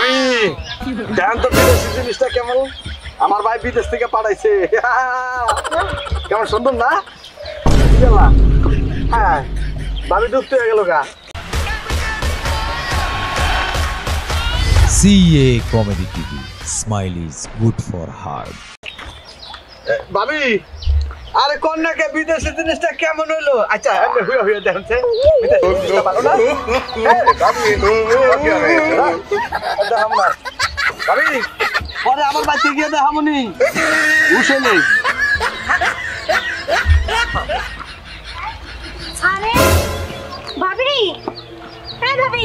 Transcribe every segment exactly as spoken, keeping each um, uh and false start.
ভাবি দেন তো বিদেশি জিনিসটা কেমন? আমার ভাই বিদেশ থেকে পাঠাইছে। কেমন সুন্দর না? হ্যাঁ ভাবি ডুবতে হয়ে গেল গা। CA comedy TV, smile is good for heart. ভাবি আরে কন্যাকে বিদেশি জিনিসটা কেমন হইলো? আচ্ছা এমনি হুয়ে হুয়ে দেখছে বিদেশি জিনিসটা ভালো না? ভাবি দেখাম না ভাবি, পরে আমার বাচ্চা গিয়ে দেখামনি উঠে নেই। আরে ভাবি, হ্যাঁ ভাবি,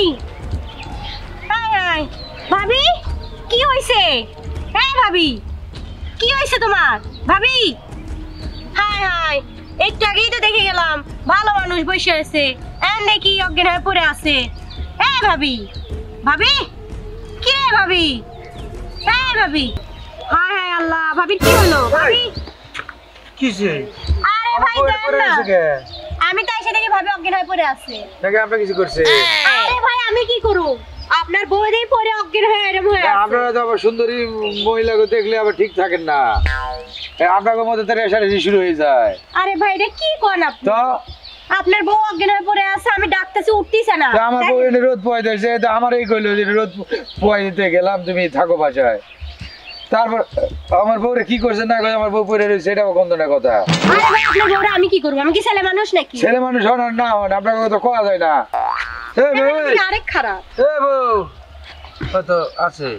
ভাবি কি হয়েছে? হ্যাঁ ভাবি কি হয়েছে তোমার? ভাবি হাই হাই, একটু আগেই তো দেখে গেলাম ভালো মানুষ বসে আছে, এমনি কি অজ্ঞান হয়ে পড়ে আছে। হ্যাঁ ভাবি, ভাবি কি রে ভাবি? হ্যাঁ ভাবি, হাই হাই আল্লাহ, ভাবি কি হলো? ভাবি কিসে? আরে ভাই জান না, আমি তো এসে দেখি ভাবি অজ্ঞান হয়ে পড়ে আছে। নাকি আপনি কিছু করছে? আরে ভাই আমি কি করব, আপনার বউরেই পরে অজ্ঞান হয়ে এরকম হয়ে আছে। আপনারা তো আবার সুন্দরী মহিলাকে দেখলে আবার ঠিক থাকেন না, আপনাদের মধ্যে তো রেশারেশি শুরু হয়ে যায়। আরে ভাই এটা কি কোন আপনি? তো আপনার বউ অজ্ঞান হয়ে পড়ে আছে, আমি ডাকতেছি উঠতিছে না। তো আমার বউ এনে রোদ পোয়াই দিয়েছে, তো আমার এই কইলো যে রোদ পোয়াই দিতে গেলাম, তুমি থাকো বাসায়। তারপর আমার বউরে কি করছে না করে আমার বউ পড়ে রয়েছে, এটাও গন্ধনা কথা। আরে ভাই আপনার বউরে আমি কি করব? আমি কি ছেলে মানুষ নাকি? ছেলে মানুষ হন আর না হন আপনার কথা কোয়া যায় না। এই বউ আরেক খারাপ। এই বউ কত আছে?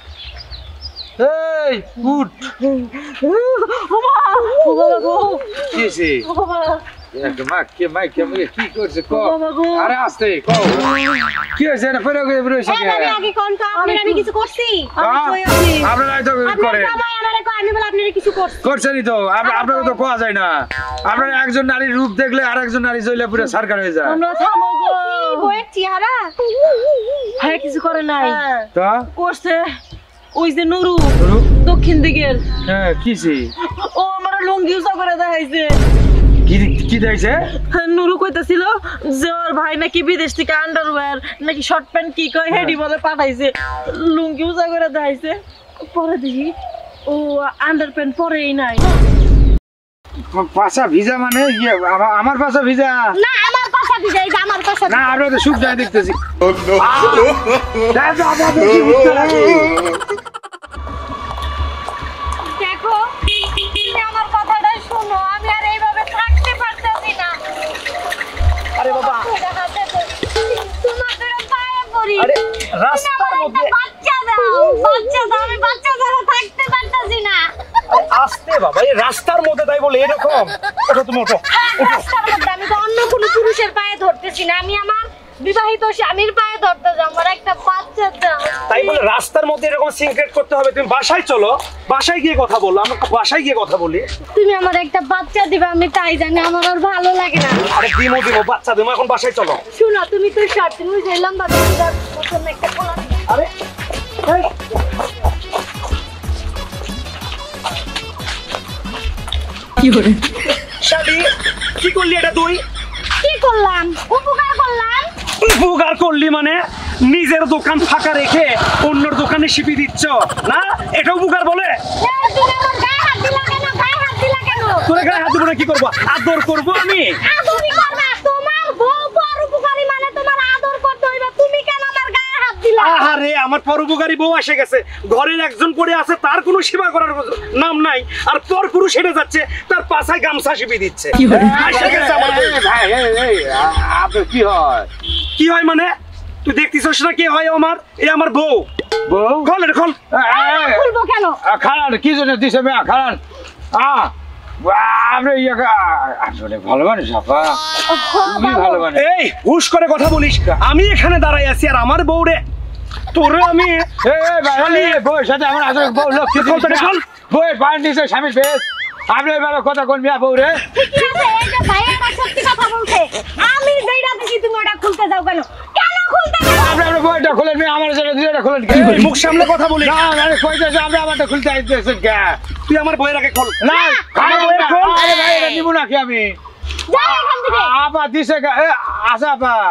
এই উঠ। ওমা ওমা গো, কি হইছে? ওমা একটা মা কে মাই কে মুই কি করছে কো? আরে আস্তে কো। কি হইছে না ফেরা করে রইছে কে? আমি আগে কোন কাম আপনি আমি কিছু করছি? আমি কই আছি? আপনারা তো করে। জামাই আমারে কই আমি বলে আপনি কিছু করছেন। করছেনই তো, আপনারা তো কোয়া যায় না। আপনারা একজন নারীর রূপ দেখলে আরেকজন নারী চলে পুরো সরকার হয়ে যায়। আমরা থামো গো। বউয়ের চেহারা হ্যাঁ কিছু করে নাই। তো করছে ওই যে নুরু দক্ষিণ দিকের। হ্যাঁ কিছি? ও আমার লুঙ্গি উঁচা করে দেখাইছে। কি কি দেখছে? নুরু কইতাছিল যে ওর ভাই নাকি বিদেশ থেকে আন্ডারওয়্যার নাকি শর্ট প্যান্ট কি কয় হেডি বলে পাঠাইছে, লুঙ্গি উঁচা করে দেখাইছে। পরে দেখি ও আন্ডার প্যান্ট পরেই নাই। পাশা ভিজা মানে আমার পাশা ভিজা না, আমার পাশা ভিজা, এই যে আমার পাশা না, আমরা তো সুখ যায় দেখতেছি। দেখো আমার কথাটা শোনো, আমি আর এইভাবে থাকতে পারতেছি না। আরে বাবা তোমার তোরা পায়ে পড়ি। আরে রাস্তার মধ্যে বাচ্চা দাও, বাচ্চা দাও, আমি বাচ্চা ছাড়া থাকতে পারতেছি না। আস্তে বাবা, এই রাস্তার মধ্যে তাই বলে এরকম? ওঠো তুমি ওঠো। রাস্তার মধ্যে আমি তো অন্য কোনো পুরুষের পায়ে ধরতেছি না, আমি আমার বিবাহিত স্বামীর পায়ে ধরতে যাও, আমার একটা বাচ্চা দাও। তাই বলে রাস্তার মধ্যে এরকম সিনক্রেট করতে হবে? তুমি বাসায় চলো, বাসায় গিয়ে কথা বলো। আমরা বাসায় গিয়ে কথা বলি। তুমি আমার একটা বাচ্চা দিবে, আমি তাই জানি, আমার আর ভালো লাগে না। আরে দিমো দিমো বাচ্চা দিমো, এখন বাসায় চলো। শোনো তুমি তো শর্ট তুমি যাইলাম বাচ্চা মতন একটা পোলা। আরে কি করে শালি কি করলি এটা? তুই কি করলাম? উপকার করলাম। উপকার করলি মানে নিজের দোকান ফাঁকা রেখে অন্যর দোকানে শিপি দিচ্ছ না? এটা উপকার বলে? তুমি আমার গায়ে হাত দিলা কেন? গায়ে হাত দিলা কেন? তোর গায়ে হাত দিব না কি করবো? আদর করবো আমি? আদরই করবা? তোমার বউ পরোপকারী মানে তোমার আদর করতে হইবে, তুমি কেন আমার গায়ে হাত দিলা? আহারে আমার পরোপকারী বউ এসে গেছে, ঘরের একজন পড়ে আছে, তার কোনো সেবা করার নাম নাই, আর পর পুরুষ হেঁটে যাচ্ছে, তার পাছায় গামছা শিপি দিচ্ছে। এসে গেছে আমার বউ। ভাই এই আপনার কি হয়? কি হয় মানে? তুই দেখতেছিস না কি হয় আমার? এই আমার বউ। বউ খোল এটা খোল। খুলবো কেন? খারান কি জন্য দিছে মেয়া খারান? আহ আপনি ইয়ে আসলে ভালো মানুষ আপা, তুমি ভালো মানুষ। এই হুশ করে কথা বলিস, আমি এখানে দাঁড়াই আছি আর আমার বউ রে তোরে আমি বউয়ের সাথে আমার আসলে বউ লক্ষ্মী বউয়ের পায়ের নিচে স্বামীর পেস, আপনি এভাবে কথা কোন মিয়া বউ রে? ঠিকই আছে, এই যে ভাই আমার সত্যি কথা বলছে, আমি যেটা দেখি তুমি ওটা খুলতে যাও কেন? কেন খুলতে যাও? আপনি আপনার বউটা খুলেন মিয়া, আমার সাথে দুইটা খুলেন। মুখ সামলে কথা বলি। না আমি কইতেছি আপনি আমারটা খুলতে আইতেছেন কে? তুই আমার বউয়ের আগে খোল। না আমার বউয়ের খোল। আরে ভাই এটা নিব নাকি আমি? যাও এখান থেকে। আপা দিছে আসা আপা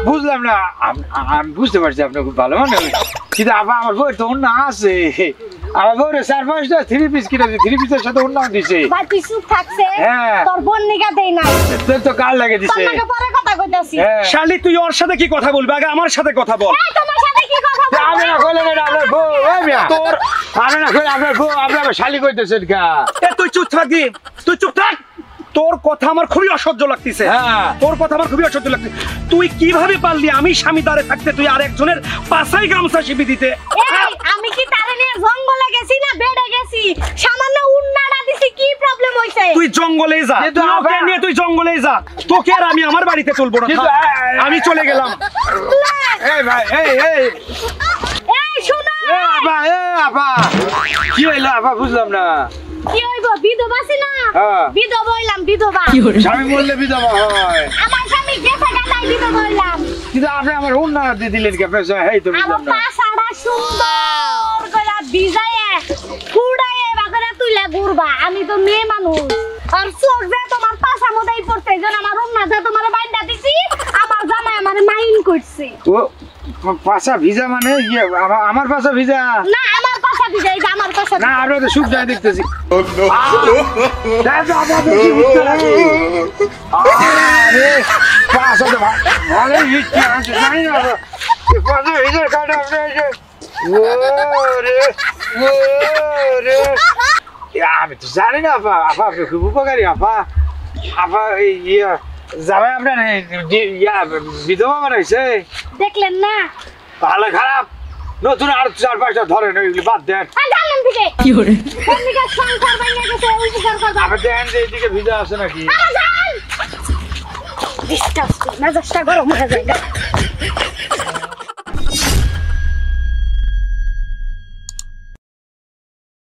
বুঝলাম না আম- আমি বুঝতে পারছি আপনি খুব ভালো মানুষ কিন্তু আবার আমার বউয়ের তো অন্য আছে আমার বউরে চার পাঁচটা থ্রি পিস কিনে থ্রি পিসের সাথে অন্য দিছে ভাই তুই চুপ থাকছে হ্যাঁ। তোর বোন নিগা দেই নাই তোর তো কাল লাগে তোর দিছে নাকি পরে কথা কইতাছি হ্যাঁ শালি তুই ওর সাথে কি কথা বলবি আগে আমার সাথে কথা বল এই তোমার সাথে কি কথা তা আমি না কইলে না আপনার বউ ওই মিয়া তোর আমি না কইলে আপনার বউ আপনি আবার শালি কইতেছেন কা এ তুই চুপ থাকি তুই চুপ থাক তোর কথা আমার খুবই অসহ্য লাগতেছে হ্যাঁ। তোর কথা আমার খুবই অসহ্য লাগছে তুই কিভাবে পারলি আমি স্বামী দাঁড়ে থাকতে তুই আর একজনের পাশাই গামছা শিবি দিতে এই আমি কি তারে নিয়ে জঙ্গলে গেছি না বেড়ে গেছি সামান্য উন্নাটা দিছি কি প্রবলেম হইছে তুই জঙ্গলে যা কিন্তু তুই ওকে আবার- নিয়ে তুই জঙ্গলে যা তোকে আর আমি আমার বাড়িতে তুলবো না কিন্তু থাক। এ- এ- আমি চলে গেলাম এই ভাই এই এই এই শোনো এ আপা এ আপা কি হইলো আপা বুঝলাম না কি হইব বিধবা ছিল না হ্যাঁ। বিধবা হইলাম বিধবা স্বামী বললে বিধবা হয় আমার স্বামী গেছে গাদাই বিধবা হইলাম কিন্তু আপনি আমার অন্য দিয়ে দিলেন কে পেশা হেই তো আমার বুঝলাম না পাছাড়া সুন্দর করে ভিজায়ে কুড়ায়ে বাগরা তুইলা ঘুরবা আমি তো মেয়ে মানুষ আর চোখ যে তোমার পাছা মদাই পড়তে যেন আমার উন্না যে তোমার বাইন্দা দিছি আমার জামাই আমার মাইন করছে ও পা- পাশা ভিজা মানে ইয়ে আমা- আমার পাশা ভিজা না আমার পাছা ভিজা এই যে আমার পাছা না আমরা তো সুখ যায় দেখতেছি আরে পাশা তো ভা- ভালোই হিটছে আছে জানি না তো। এই পাশা ভিজার কাটা আপনি এই যে ওরে ওরে এ, আমি তো জানি না আপা আপা আপনি খুব উপকারী আপা আপা এই ইয়া জামাই আপনার এই যে- ইয়া বিধবা বানাইছে দেখলেন না ভালো খারাপ নতুন আর চার পাঁচটা ধরেন ওইগুলি বাদ দেন আর জানলেন থেকে কি করে কোন দিকে সংসার বাইরে গেছে উপকার করবা আপনি দেখেন যে এইদিকে ভিজা আছে নাকি আরে যান ডিস্টার্ব মেজাজটা গরম হয়ে যায়